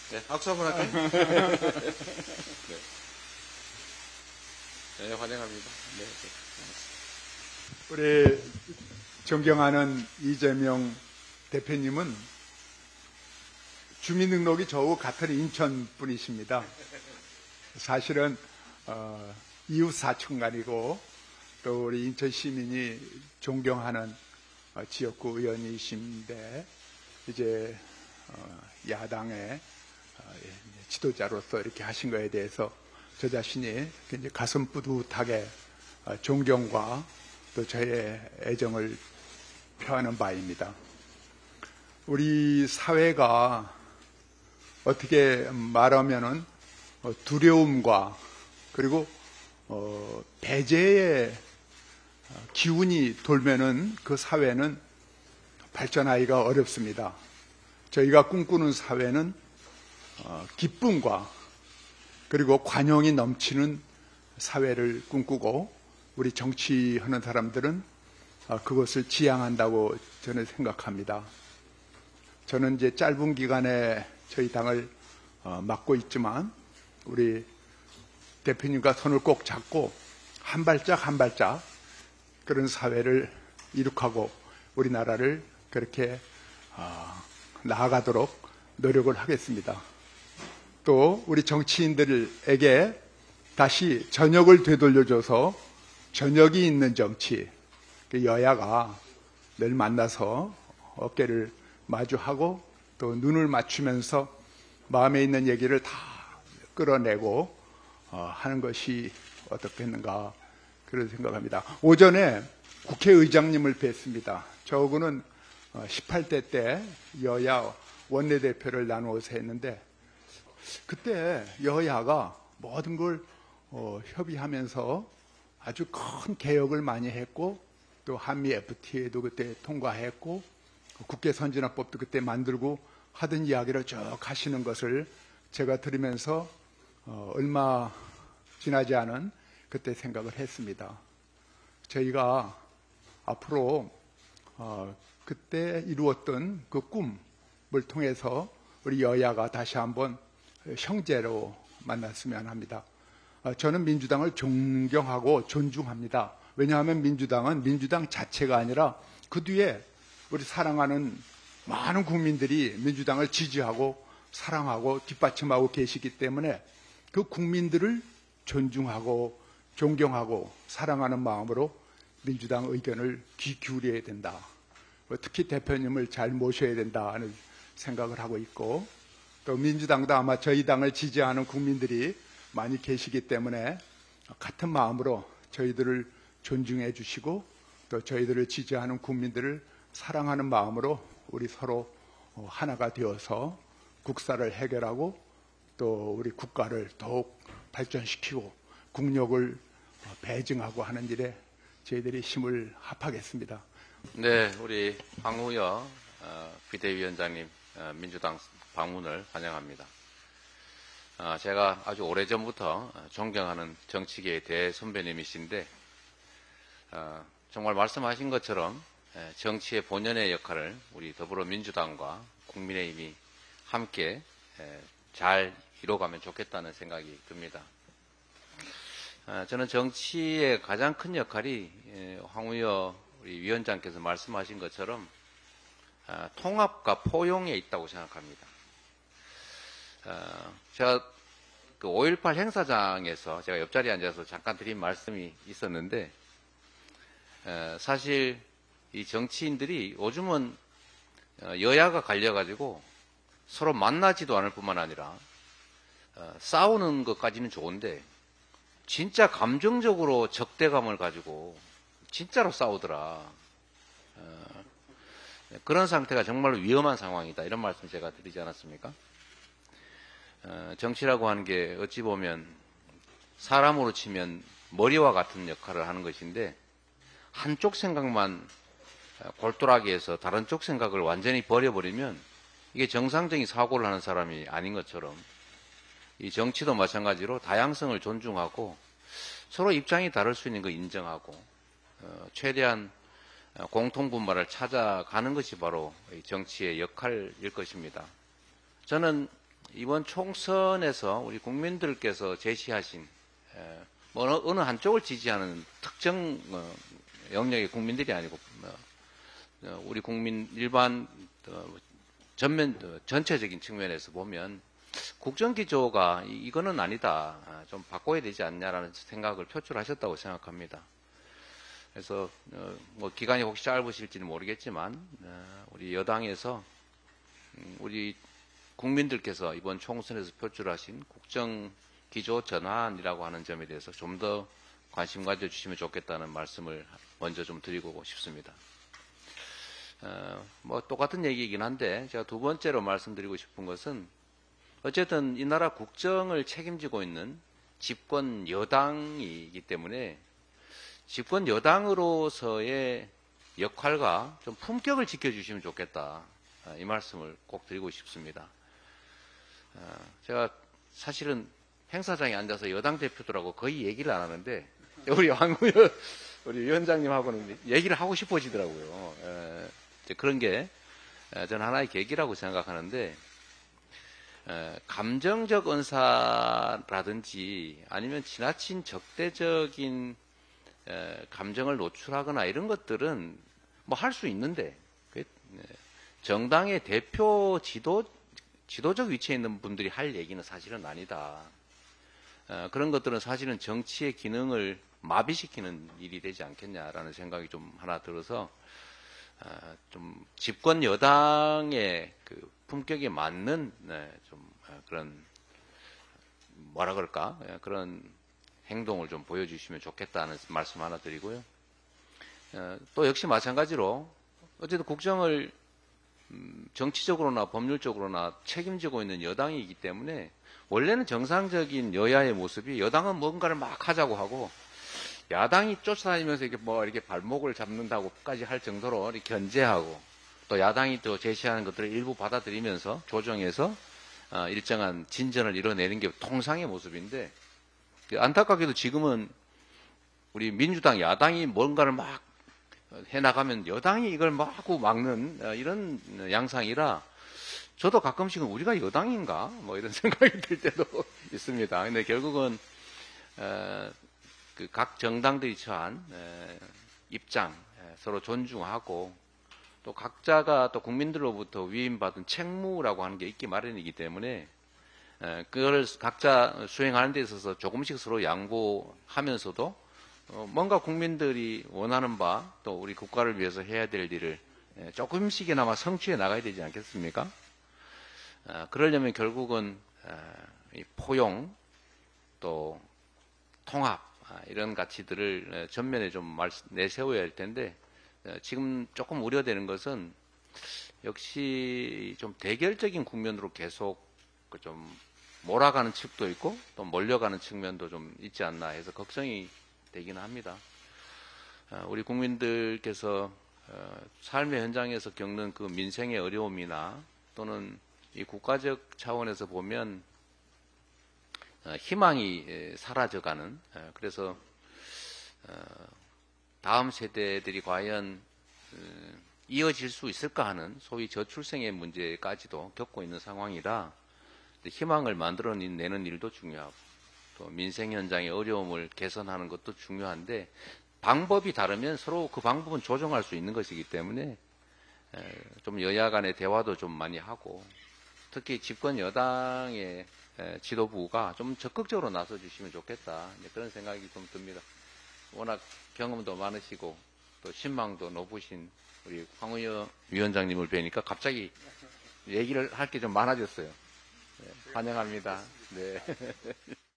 네, 박수 한번 할까요? 네. 네, 환영합니다. 네, 네. 우리 존경하는 이재명 대표님은 주민등록이 저하고 같은 인천 분이십니다. 사실은 이웃 사촌간이고 또 우리 인천 시민이 존경하는 지역구 의원이신데 이제 야당의 지도자로서 이렇게 하신 거에 대해서 저 자신이 굉장히 가슴 뿌듯하게 존경과 또 저의 애정을 표하는 바입니다. 우리 사회가 어떻게 말하면은 두려움과 그리고 배제의 기운이 돌면은 그 사회는 발전하기가 어렵습니다. 저희가 꿈꾸는 사회는 기쁨과 그리고 관용이 넘치는 사회를 꿈꾸고 우리 정치하는 사람들은 그것을 지향한다고 저는 생각합니다. 저는 이제 짧은 기간에 저희 당을 맡고 있지만 우리 대표님과 손을 꼭 잡고 한 발짝 한 발짝 그런 사회를 이룩하고 우리나라를 그렇게 나아가도록 노력을 하겠습니다. 또 우리 정치인들에게 다시 전역을 되돌려줘서 전역이 있는 정치, 여야가 늘 만나서 어깨를 마주하고 또 눈을 맞추면서 마음에 있는 얘기를 다 끌어내고 하는 것이 어떻겠는가 그런 생각합니다. 오전에 국회의장님을 뵀습니다. 저하고는 18대 때 여야 원내대표를 나누어서 했는데 그때 여야가 모든 걸 협의하면서 아주 큰 개혁을 많이 했고 또 한미 FTA도 그때 통과했고 국회 선진화법도 그때 만들고 하던 이야기를 쭉 하시는 것을 제가 들으면서 얼마 지나지 않은 그때 생각을 했습니다. 저희가 앞으로 그때 이루었던 그 꿈을 통해서 우리 여야가 다시 한번 형제로 만났으면 합니다. 저는 민주당을 존경하고 존중합니다. 왜냐하면 민주당은 민주당 자체가 아니라 그 뒤에 우리 사랑하는 많은 국민들이 민주당을 지지하고 사랑하고 뒷받침하고 계시기 때문에 그 국민들을 존중하고 존경하고 사랑하는 마음으로 민주당 의견을 귀 기울여야 된다. 특히 대표님을 잘 모셔야 된다 하는 생각을 하고 있고 또 민주당도 아마 저희 당을 지지하는 국민들이 많이 계시기 때문에 같은 마음으로 저희들을 존중해 주시고 또 저희들을 지지하는 국민들을 사랑하는 마음으로 우리 서로 하나가 되어서 국사를 해결하고 또 우리 국가를 더욱 발전시키고 국력을 배증하고 하는 일에 저희들이 힘을 합하겠습니다. 네, 우리 황우여 비대위원장님 민주당 방문을 환영합니다. 제가 아주 오래전부터 존경하는 정치계의 대선배님이신데 정말 말씀하신 것처럼 정치의 본연의 역할을 우리 더불어민주당과 국민의힘이 함께 잘 이뤄가면 좋겠다는 생각이 듭니다. 저는 정치의 가장 큰 역할이 황우여 우리 위원장께서 말씀하신 것처럼 통합과 포용에 있다고 생각합니다. 제가 그 5.18 행사장에서 제가 옆자리에 앉아서 잠깐 드린 말씀이 있었는데 사실 이 정치인들이 요즘은 여야가 갈려가지고 서로 만나지도 않을 뿐만 아니라 싸우는 것까지는 좋은데 진짜 감정적으로 적대감을 가지고 진짜로 싸우더라. 그런 상태가 정말로 위험한 상황이다. 이런 말씀 제가 드리지 않았습니까? 정치라고 하는 게 어찌 보면 사람으로 치면 머리와 같은 역할을 하는 것인데 한쪽 생각만 골똘하게 해서 다른 쪽 생각을 완전히 버려버리면 이게 정상적인 사고를 하는 사람이 아닌 것처럼 이 정치도 마찬가지로 다양성을 존중하고 서로 입장이 다를 수 있는 거 인정하고 최대한 공통분모를 찾아가는 것이 바로 정치의 역할일 것입니다. 저는 이번 총선에서 우리 국민들께서 제시하신 뭐 어느 한쪽을 지지하는 특정 영역의 국민들이 아니고 우리 국민 일반 전체적인 측면에서 보면 국정기조가 이거는 아니다. 좀 바꿔야 되지 않냐라는 생각을 표출하셨다고 생각합니다. 그래서 뭐 기간이 혹시 짧으실지는 모르겠지만 우리 여당에서 우리 국민들께서 이번 총선에서 표출하신 국정기조 전환이라고 하는 점에 대해서 좀 더 관심 가져주시면 좋겠다는 말씀을 먼저 좀 드리고 싶습니다. 뭐 똑같은 얘기이긴 한데 제가 두 번째로 말씀드리고 싶은 것은 어쨌든 이 나라 국정을 책임지고 있는 집권 여당이기 때문에 집권 여당으로서의 역할과 좀 품격을 지켜주시면 좋겠다. 이 말씀을 꼭 드리고 싶습니다. 제가 사실은 행사장에 앉아서 여당 대표들하고 거의 얘기를 안 하는데 우리 황우여 우리 위원장님하고는 얘기를 하고 싶어지더라고요. 그런 게 저는 하나의 계기라고 생각하는데 감정적 언사라든지 아니면 지나친 적대적인 감정을 노출하거나 이런 것들은 뭐 할 수 있는데 정당의 대표 지도적 위치에 있는 분들이 할 얘기는 사실은 아니다. 그런 것들은 사실은 정치의 기능을 마비시키는 일이 되지 않겠냐라는 생각이 좀 하나 들어서 좀 집권 여당의 그 품격에 맞는 좀 그런 뭐라 그럴까 그런 행동을 좀 보여주시면 좋겠다는 말씀 하나 드리고요. 또 역시 마찬가지로 어쨌든 국정을 정치적으로나 법률적으로나 책임지고 있는 여당이기 때문에 원래는 정상적인 여야의 모습이 여당은 뭔가를 막 하자고 하고 야당이 쫓아다니면서 이렇게 발목을 잡는다고까지 할 정도로 이렇게 견제하고 또 야당이 또 제시하는 것들을 일부 받아들이면서 조정해서 일정한 진전을 이뤄내는 게 통상의 모습인데 안타깝게도 지금은 우리 민주당 야당이 뭔가를 막 해나가면 여당이 이걸 마구 막는 이런 양상이라 저도 가끔씩은 우리가 여당인가 뭐 이런 생각이 들 때도 있습니다. 근데 결국은 그 각 정당들이 처한 입장 서로 존중하고 또 각자가 또 국민들로부터 위임받은 책무라고 하는 게 있기 마련이기 때문에 그걸 각자 수행하는 데 있어서 조금씩 서로 양보하면서도 뭔가 국민들이 원하는 바 또 우리 국가를 위해서 해야 될 일을 조금씩이나마 성취해 나가야 되지 않겠습니까? 그러려면 결국은 이 포용 또 통합 이런 가치들을 전면에 좀 내세워야 할 텐데 지금 조금 우려되는 것은 역시 좀 대결적인 국면으로 계속 좀 몰아가는 측도 있고 또 몰려가는 측면도 좀 있지 않나 해서 걱정이 되기는 합니다. 우리 국민들께서 삶의 현장에서 겪는 그 민생의 어려움이나 또는 이 국가적 차원에서 보면 희망이 사라져가는 그래서 다음 세대들이 과연 이어질 수 있을까 하는 소위 저출생의 문제까지도 겪고 있는 상황이라 희망을 만들어내는 일도 중요하고 또 민생 현장의 어려움을 개선하는 것도 중요한데 방법이 다르면 서로 그 방법은 조정할 수 있는 것이기 때문에 좀 여야 간의 대화도 좀 많이 하고 특히 집권 여당의 지도부가 좀 적극적으로 나서 주시면 좋겠다 그런 생각이 좀 듭니다. 워낙 경험도 많으시고 또 신망도 높으신 우리 황우여 위원장님을 뵈니까 갑자기 얘기를 할 게 좀 많아졌어요. 환영합니다. 네.